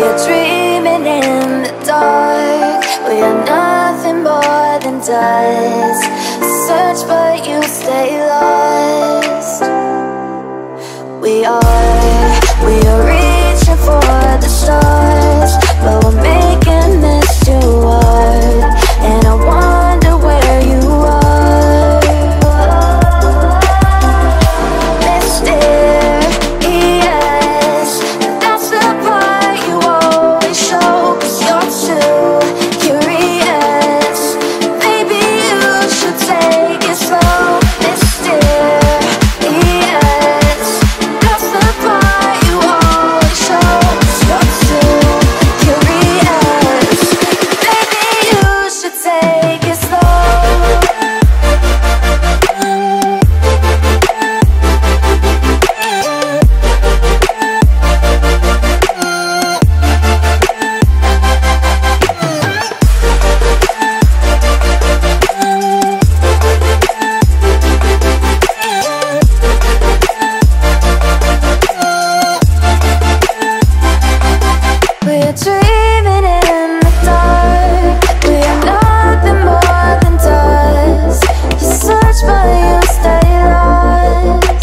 are dreaming in the dark. We are nothing more than dust. Search but you stay lost. We are reaching for the stars, but we're making this too hard. And I wonder where you are. Mysterious, that's the part you always show. 'Cause you're too curious. Maybe you should take it slow. Mysterious, that's the part you always show. 'Cause you're too curious. Maybe you should take it slow. We're dreaming in the dark. We are nothing more than dust. You search but you stay lost.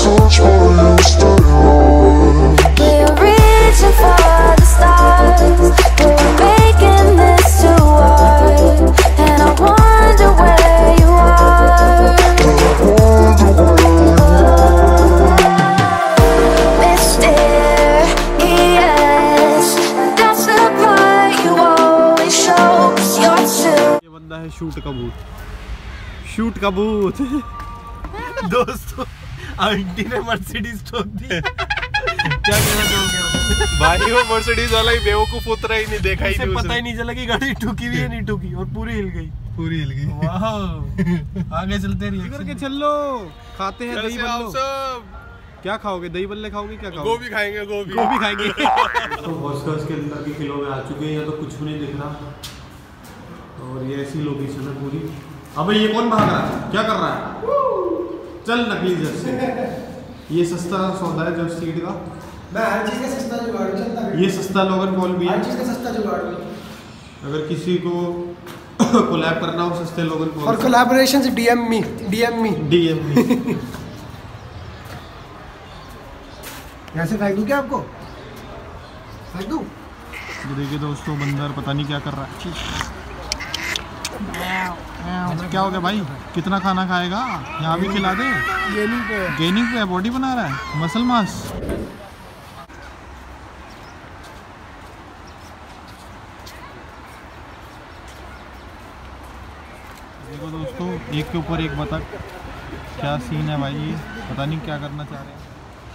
We are reaching for the stars, but we're making this too hard. And I wonder where you are. Mysterious, that's the part you always show. 'Cause you're too. ये बंदा है shoot का भूत, shoot का भूत। दोस्तों, aunty ने Mercedes ठोक दी। क्या कहना चाहोगे भाई? वो मर्सिडीज वाला ही बेवकूफ उतरा ही नहीं, देखा ही नहीं, पता ही नहीं चला कि गाड़ी ठुकी भी है नहीं ठुकी, और पूरी हिल गई, पूरी हिल गई। वाह, आगे चलते रहिए करके चलो। खाते हैं दही बल्लो। क्या खाओगे? दही बल्ले खाओगे? क्या खाओगे? गोभी खाएंगे, गोभी खाएंगे। तो हॉस्टल्स के अंदर के किलो में आ चुके हैं, यहाँ तो कुछ भी नहीं दिख रहा, और ये ऐसी लोकेशन है पूरी। अबे ये कौन भाग रहा है? क्या कर रहा है? चल नकली जर्सी। ये सस्ता सौदा है जब सीट का। मैं हर चीज का सस्ता जुगाड़ चलता है। ये सस्ता लोगन पॉल भी है, हर चीज का सस्ता जुगाड़। अगर किसी को कोलैब करना हो सस्ते लोगन पॉल। For collaborations DM me. यहाँ से फेंक दूं क्या आपको? फेंक दूं? ये देखिए दोस्तों, बंदर पता नहीं क्या कर रहा है। क्या हो गया भाई? कितना खाना खाएगा? यहाँ भी खिला दे। गेनिंग पे बॉडी बना रहा है, मसल मास। देखो दोस्तों, एक के ऊपर एक बतख। क्या सीन है भाई, ये पता नहीं क्या करना चाह रहे हैं।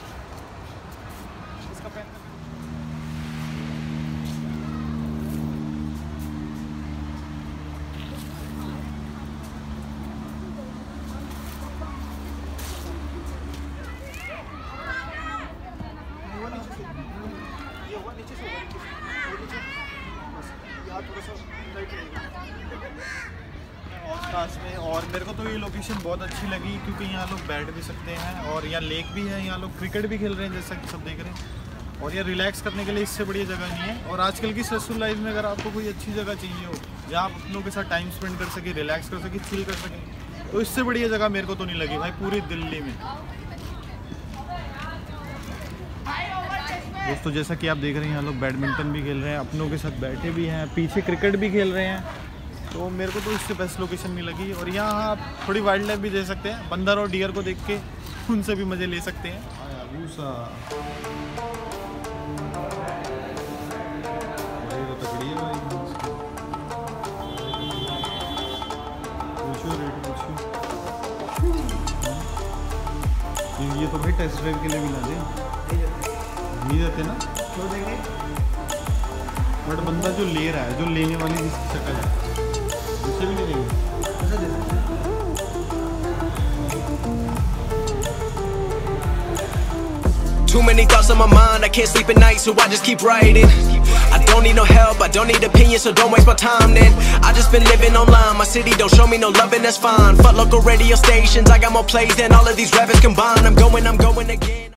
में, और मेरे को तो ये लोकेशन बहुत अच्छी लगी क्योंकि यहाँ लोग बैठ भी सकते हैं, और यहाँ लेक भी है, यहाँ लोग क्रिकेट भी खेल रहे हैं जैसा कि सब देख रहे हैं, और ये रिलैक्स करने के लिए इससे बढ़िया जगह नहीं है। और आजकल की स्ट्रेसफुल लाइफ में अगर आपको कोई अच्छी जगह चाहिए हो जहाँ आप अपनों के साथ टाइम स्पेंड कर सके, रिलैक्स कर सके, चिल कर सके, तो इससे बढ़िया जगह मेरे को तो नहीं लगी भाई पूरी दिल्ली में। दोस्तों जैसा कि आप देख रहे हैं, यहाँ लोग बैडमिंटन भी खेल रहे हैं, अपनों के साथ बैठे भी हैं, पीछे क्रिकेट भी खेल रहे हैं, तो मेरे को तो इससे बेस्ट लोकेशन नहीं लगी। और यहाँ आप थोड़ी वाइल्ड लाइफ भी दे सकते हैं, बंदर और डियर को देख के उनसे भी मज़े ले सकते हैं। ये तो भाई टेस्ट ड्राइव के लिए भी ला दे, नहीं देते ना, क्यों देंगे? बट बंदा जो ले रहा है, जो लेने वाली जिसकी शक्ल है, उसे भी नहीं देंगे। Too many thoughts on my mind, I can't sleep at night, so I just keep writing. I don't need no help, I don't need opinions, so don't waste my time then. I just been living online, my city don't show me no loving, that's fine. Fuck local radio stations, I got more plays than all of these rappers combined. I'm going again.